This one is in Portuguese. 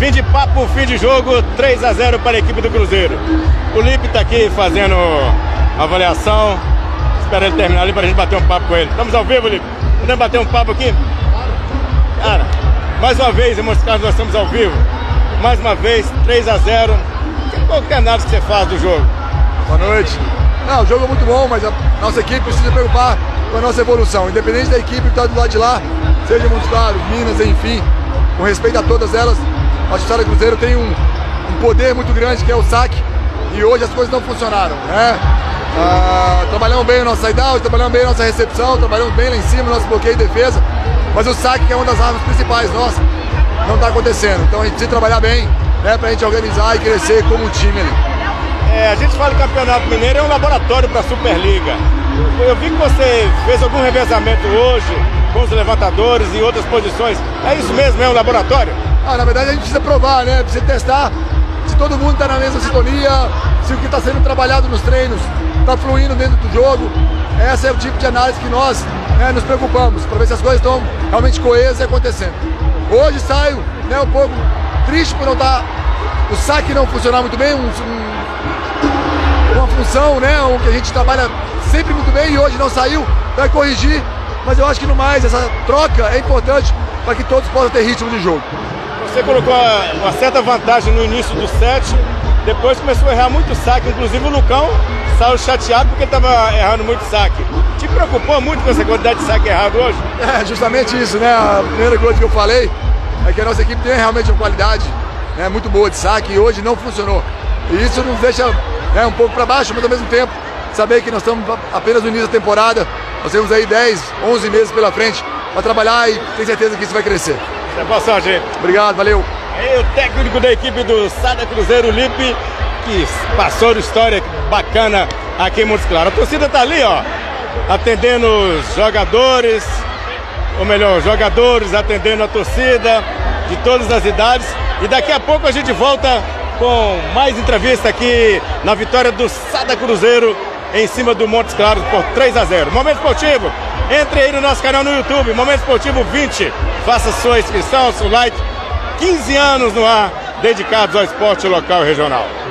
Fim de papo, fim de jogo, 3 a 0 para a equipe do Cruzeiro. O Lipe está aqui fazendo a avaliação. Espera ele terminar ali para a gente bater um papo com ele. Estamos ao vivo, Lipe. Podemos bater um papo aqui? Cara, mais uma vez, em Montes Claros, nós estamos ao vivo. Mais uma vez, 3 a 0. Qual que é a análise que você faz do jogo? Boa noite. Não, o jogo é muito bom, mas a nossa equipe precisa preocupar com a nossa evolução. Independente da equipe que está do lado de lá, seja Montes Claros, Minas, enfim, com respeito a todas elas, a Justiça do Cruzeiro tem um poder muito grande que é o saque, e hoje as coisas não funcionaram, né? Trabalhamos bem o nosso side-out, trabalhamos bem a nossa recepção, trabalhamos bem lá em cima, nosso bloqueio e defesa, mas o saque, que é uma das armas principais nossas, não está acontecendo. Então a gente precisa trabalhar bem, né, para a gente organizar e crescer como time ali. A gente fala que o Campeonato Mineiro é um laboratório para a Superliga. Eu vi que você fez algum revezamento hoje com os levantadores e outras posições. É isso mesmo, é um laboratório? Na verdade a gente precisa provar, né? Precisa testar se todo mundo está na mesma sintonia, se o que está sendo trabalhado nos treinos está fluindo dentro do jogo. Esse é o tipo de análise que nós, né, nos preocupamos, para ver se as coisas estão realmente coesas e acontecendo. Hoje saio, né, um pouco triste por não estar, o saque não funcionar muito bem, uma função, né, que a gente trabalha sempre muito bem e hoje não saiu, vai corrigir, mas eu acho que no mais, essa troca é importante para que todos possam ter ritmo de jogo. Você colocou uma certa vantagem no início do set, depois começou a errar muito saque, inclusive o Lucão saiu chateado porque estava errando muito saque. Te preocupou muito com essa quantidade de saque errado hoje? É, justamente isso, né, a primeira coisa que eu falei é que a nossa equipe tem realmente uma qualidade, né, muito boa de saque e hoje não funcionou. E isso nos deixa, né, um pouco para baixo, mas ao mesmo tempo saber que nós estamos apenas no início da temporada, nós temos aí 10, 11 meses pela frente para trabalhar e tenho certeza que isso vai crescer. Boa sorte, gente. Obrigado, valeu. Aí o técnico da equipe do Sada Cruzeiro, Lipe, que passou uma história bacana aqui em Montes Claros. A torcida tá ali, ó, atendendo os jogadores, ou melhor, jogadores atendendo a torcida de todas as idades. E daqui a pouco a gente volta com mais entrevista aqui na vitória do Sada Cruzeiro em cima do Montes Claros por 3 a 0. Momento Esportivo, entre aí no nosso canal no YouTube, Momento Esportivo 20, faça sua inscrição, seu like, 15 anos no ar, dedicados ao esporte local e regional.